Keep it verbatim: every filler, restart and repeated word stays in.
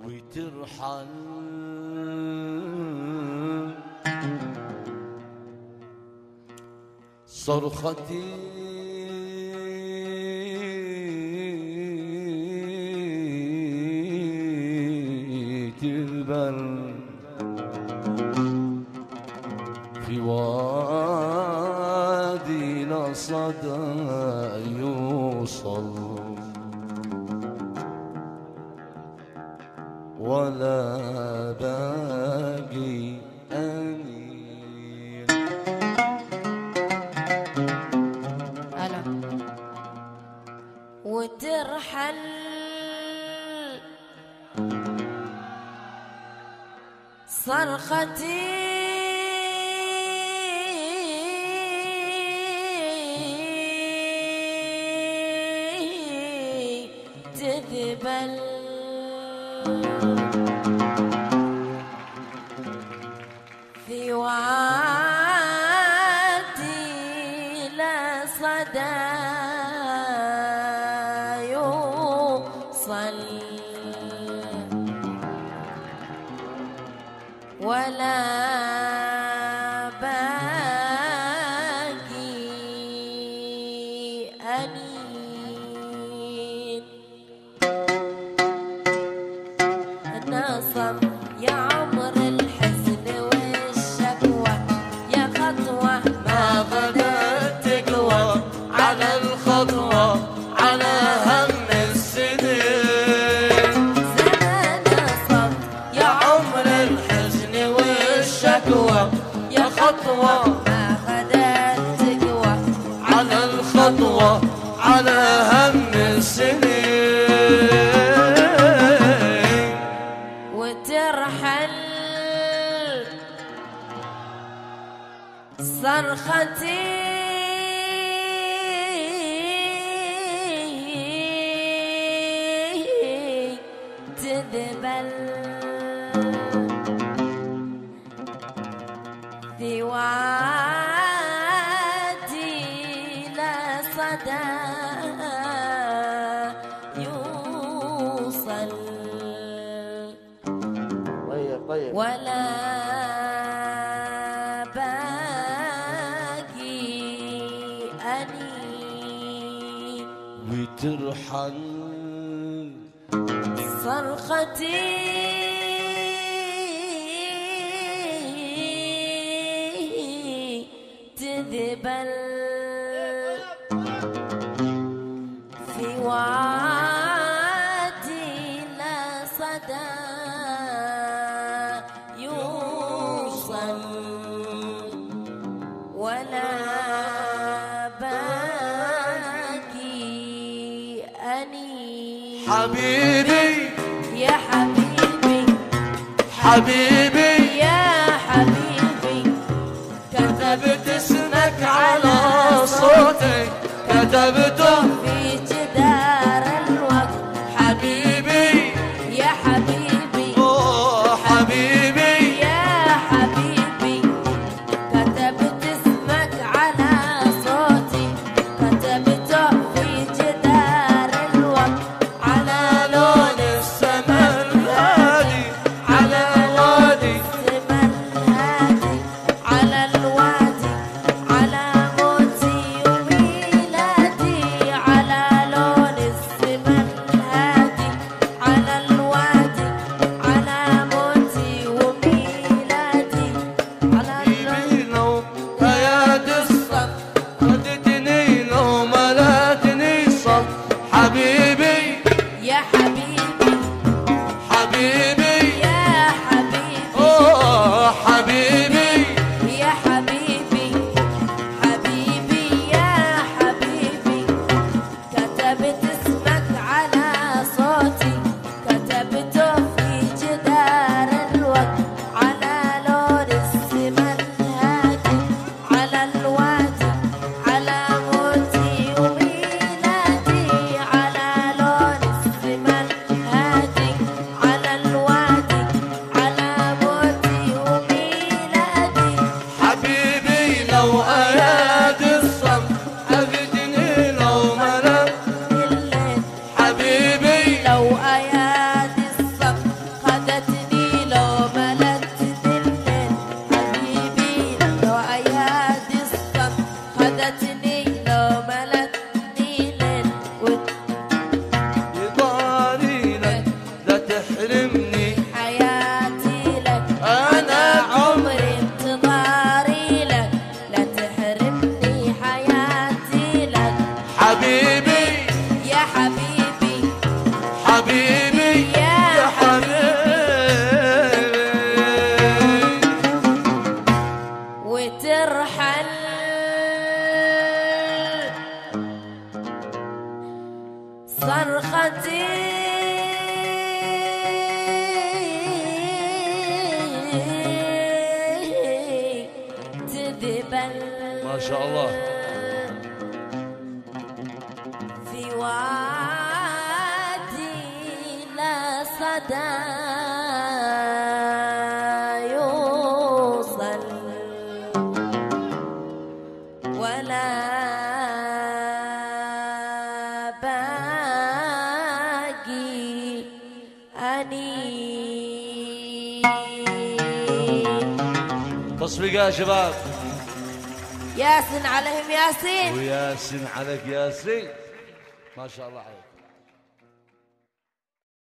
وترحل صرختي تذبل في وادي لصدى يوصل ولا باقي أمين. هلا وترحل صرختي تذبل في وادي لا صدى يوصل ولا باقي أنين. ناصر يا عمر الحزن والشكوى يا خطوة ما غدت تقوى على الخطوة على هم السنين. زمان ناصر يا عمر الحزن والشكوى يا خطوة ما غدت تقوى على الخطوة على هم السنين. وترحل صرختي تذبل في وادي لا صدى يوصل طيب طيب ولا باقي أنين. وترحل صرختي تذبل في وادي لا صدى يوصل ولا باقي أنين. حبيبي يا حبيبي حبيبي يا حبيبي كتبت اسمك على صوتك كتبته في جدار الوقت. حبيبي يا حبيبي اوه حبيبي يا حبيبي كتبت اسمك على صوتي كتبته في جدار الوقت على لون السماء الهادي على الوادي السما الهادي على الوادي على موتي وميلادي على حبيبي يا حبيبي وترحل صرختي تذبل ما شاء الله في وادي لا صدى يوصل ولا باقي أني تصفيقة يا شباب ياسين عليهم ياسين وياسين عليك ياسين ما شاء الله عليك.